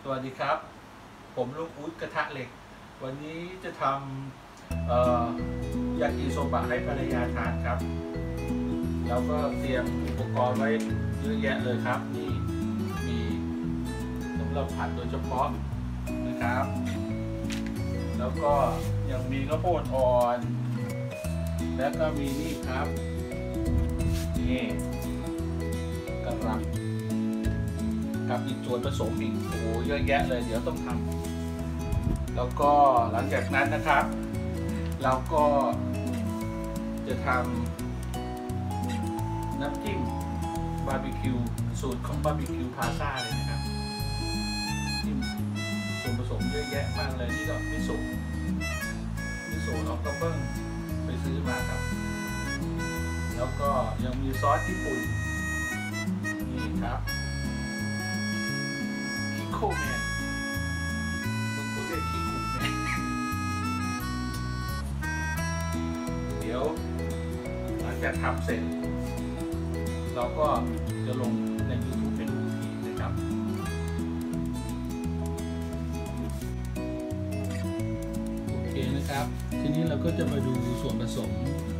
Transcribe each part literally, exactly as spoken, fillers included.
วัสดีครับผมลูกอุ๊ดกระทะเหล็กวันนี้จะทำยากิโซบะให้ภรรยาทานครับแล้วก็เตรียมอุปกรณ์ไว้เยอะแยะเลยครับนี่มีสำหรับผัดโดยเฉพาะนะครับแล้วก็ยังมีข้าวโพดอ่อนแล้วก็มีนี่ครับนี่กระหล่ำกับอีกส่วนผสมอีกโอ้เยอะแยะเลยเดี๋ยวต้องทำแล้วก็หลังจากนั้นนะครับเราก็จะทำน้ำจิ้มบาร์บีคิวสูตรของบาร์บีคิวพาซ่าเลยนะครับจิ้มส่วนผสมเยอะแยะมากเลยนี่ก็มิโซะมิโซะเราก็เพิ่งไปซื้อมาครับแล้วก็ยังมีซอสญี่ปุ่นนี่ครับคิโคแมนบางคนเรียกคิคุแมนเดี๋ยวหลังจากทำเสร็จเราก็จะลงใน ยูทูบ เป็นรูปทีนะครับโอเคนะครับทีนี้เราก็จะมาดูส่วนผสม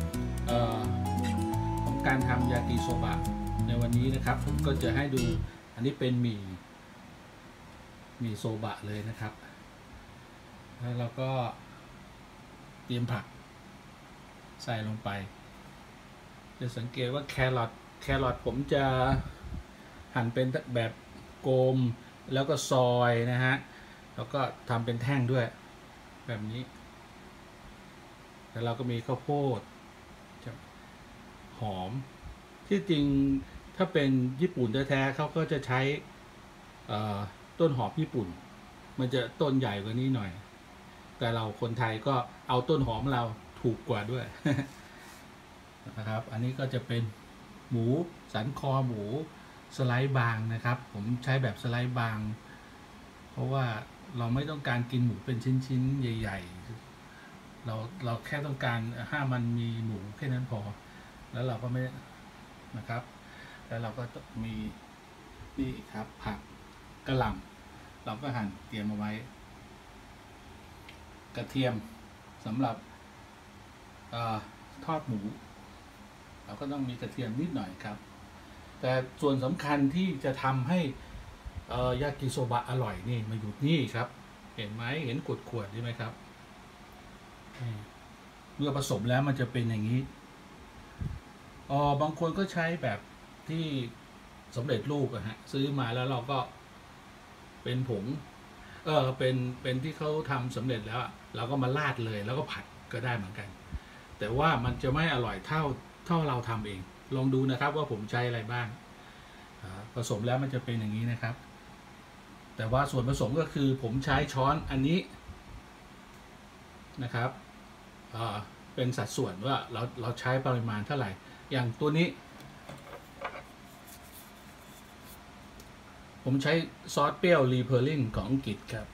ของการทำยากิโซบะในวันนี้นะครับผมก็จะให้ดูอันนี้เป็นหมี่หมี่โซบะเลยนะครับแล้วเราก็เตรียมผักใส่ลงไปจะสังเกตว่าแครอทแครอทผมจะหั่นเป็นแบบกลมแล้วก็ซอยนะฮะแล้วก็ทำเป็นแท่งด้วยแบบนี้แล้วเราก็มีข้าวโพดหอมที่จริงถ้าเป็นญี่ปุ่นแท้ๆเขาก็จะใช้ต้นหอมญี่ปุ่นมันจะต้นใหญ่กว่านี้หน่อยแต่เราคนไทยก็เอาต้นหอมเราถูกกว่าด้วย นะครับอันนี้ก็จะเป็นหมูสันคอหมูสไลด์บางนะครับผมใช้แบบสไลด์บางเพราะว่าเราไม่ต้องการกินหมูเป็นชิ้นๆใหญ่ๆเราเราแค่ต้องการห้ามันมีหมูแค่นั้นพอแล้วเราก็ไม่นะครับแล้วเราก็มีนี่ครับผักกระหล่ำเราก็หั่นเตรียมเอาไว้กระเทียมสำหรับทอดหมูเราก็ต้องมีกระเทียมนิดหน่อยครับแต่ส่วนสำคัญที่จะทำให้ยากิโซบะอร่อยนี่มาอยู่นี่ครับเห็นไหมเห็นขวดขวดใช่ไหมครับเมื่อผสมแล้วมันจะเป็นอย่างนี้อ๋อบางคนก็ใช้แบบที่สำเร็จรูปอะฮะซื้อมาแล้วเราก็เป็นผงเออเป็นเป็นที่เขาทำสำเร็จแล้วเราก็มาราดเลยแล้วก็ผัดก็ได้เหมือนกันแต่ว่ามันจะไม่อร่อยเท่าเท่าเราทำเองลองดูนะครับว่าผมใช้อะไรบ้างผสมแล้วมันจะเป็นอย่างนี้นะครับแต่ว่าส่วนผสมก็คือผมใช้ช้อนอันนี้นะครับเป็นสัดส่วนว่าเราเราใช้ปริมาณเท่าไหร่อย่างตัวนี้ผมใช้ซอสเปรี้ยวรีเพอร์ลินของอังกฤษครับ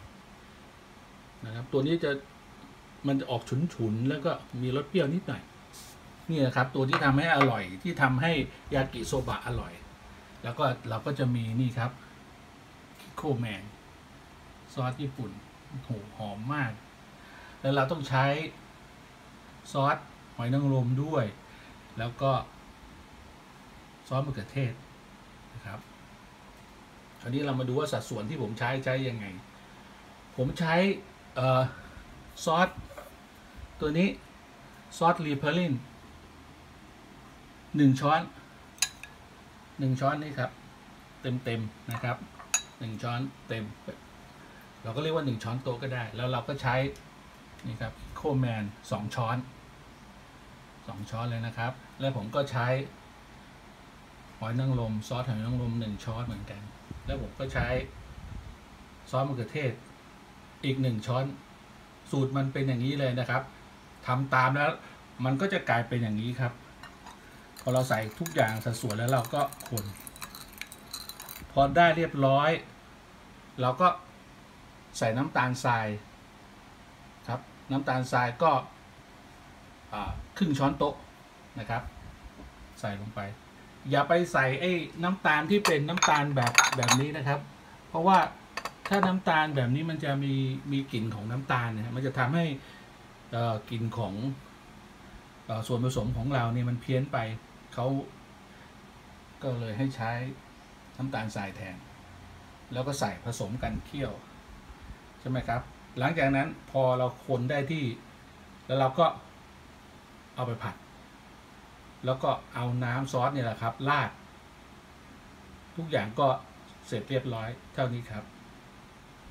นะครับตัวนี้จะมันจะออกฉุนๆแล้วก็มีรสเปรี้ยวนิดหน่อยนี่นะครับตัวที่ทำให้อร่อยที่ทำให้ยากิโซบะอร่อยแล้วก็เราก็จะมีนี่ครับคิโคแมนซอสญี่ปุ่นโหหอมมากแล้วเราต้องใช้ซอสหอยนางรมด้วยแล้วก็ซอสมะเขือเทศนะครับคราวนี้เรามาดูว่าสัดส่วนที่ผมใช้ใช้ยังไงผมใช้ซอสตัวนี้ซอสรีเพอร์ลินหนึ่งช้อนหนึ่งช้อนนี่ครับเต็มเต็มนะครับหนึ่งช้อนเต็มเราก็เรียกว่าหนึ่งช้อนโต๊ะก็ได้แล้วเราก็ใช้นี่ครับโคแมนสองช้อนสองช้อนเลยนะครับแล้วผมก็ใช้หอยนางรมซอสหอยนางรมหนึ่งช้อนเหมือนกันแล้วผมก็ใช้ซอสมะเขือเทศอีกหนึ่งช้อนสูตรมันเป็นอย่างนี้เลยนะครับทำตามแล้วมันก็จะกลายเป็นอย่างนี้ครับพอเราใส่ทุกอย่างสัดส่วนแล้วเราก็คนพอได้เรียบร้อยเราก็ใส่น้ำตาลทรายครับน้ำตาลทรายก็ครึ่งช้อนโต๊ะนะครับใส่ลงไปอย่าไปใส่ไอ้น้ำตาลที่เป็นน้ำตาลแบบแบบนี้นะครับเพราะว่า ถถ้าน้ำตาลแบบนี้มันจะมีมีกลิ่นของน้ำตาลนะมันจะทำให้กลิ่นของส่วนผสมของเราเนี่ยมันเพี้ยนไปเขาก็เลยให้ใช้น้ำตาลทรายแทนแล้วก็ใส่ผสมกันเคี่ยวใช่ไหมครับหลังจากนั้นพอเราคนได้ที่แล้วเราก็เอาไปผัดแล้วก็เอาน้ำซอสเนี่ยแหละครับราดทุกอย่างก็เสร็จเรียบร้อยเท่านี้ครับ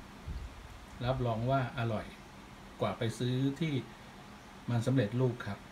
รับรองว่าอร่อยกว่าไปซื้อที่มันสำเร็จรูปครับ